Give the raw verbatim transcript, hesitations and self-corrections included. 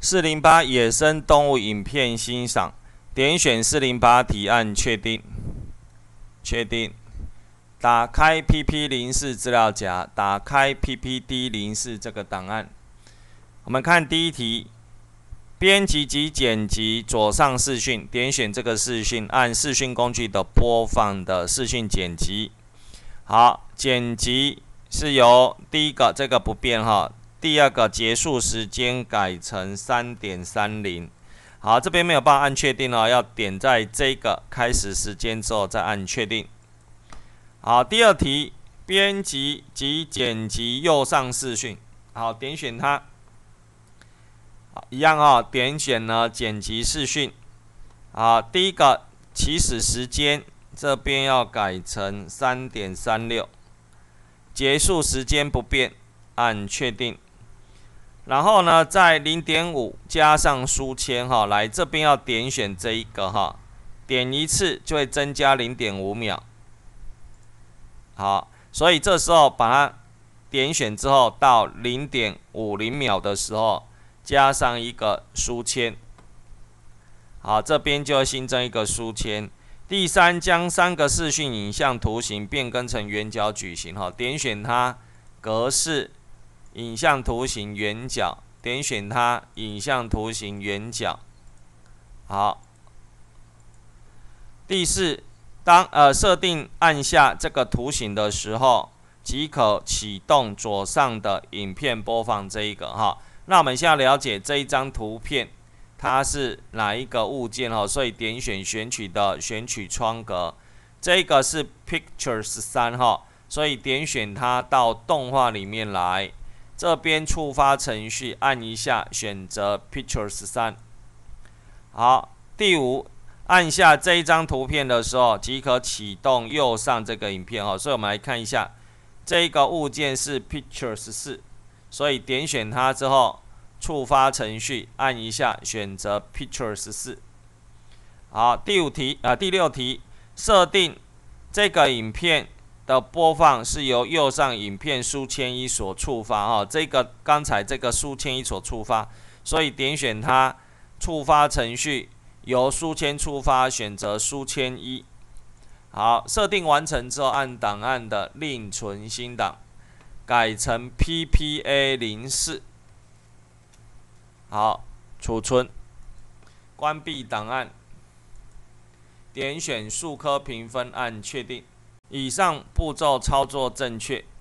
四零八野生动物影片欣赏，点选四零八题，按确定。确定。打开 P P 零四 资料夹，打开 P P D 零四 这个档案。我们看第一题，编辑及剪辑左上视讯，点选这个视讯，按视讯工具的播放的视讯剪辑。好，剪辑是由第一个这个不变哈。第二个结束时间改成 三点三零。好，这边没有办法按确定哦，要点在这个开始时间之后再按确定。好，第二题，编辑及剪辑右上视讯。好，点选它。好，一样哦，点选呢剪辑视讯。好，第一个起始时间这边要改成 三点三六。结束时间不变，按确定。然后呢，在 零点五 加上书签哈，来这边要点选这一个哈，点一次就会增加 零点五秒。好，所以这时候把它点选之后，到 零点五零秒的时候，加上一个书签。好，这边就会新增一个书签。第三，将三个视讯影像图形变更成圆角矩形哈，点选它，格式。影像图形圆角，点选它，影像图形圆角。好，第四，当呃设定按下这个图形的时候，即可启动左上的影片播放这一个哈。那我们现在了解这一张图片，它是哪一个物件哈？所以点选选取的选取窗格，这个是 Picture 十三哈，所以点选它到动画里面来。这边触发程序，按一下选择 Picture 十三。好，第五，按下这一张图片的时候，即可启动右上这个影片哈。所以我们来看一下，这个物件是 Picture 十四，所以点选它之后，触发程序，按一下选择 Picture 十四。好，第五题啊、呃，第六题，设定这个影片的播放是由右上影片书签一所触发哈，这个刚才这个书签一所触发，所以点选它，触发程序由书签触发，选择书签一。好，设定完成之后，按档案的另存新档，改成 P P A 零四。好，储存，关闭档案，点选数科评分，按确定。以上步骤操作正确。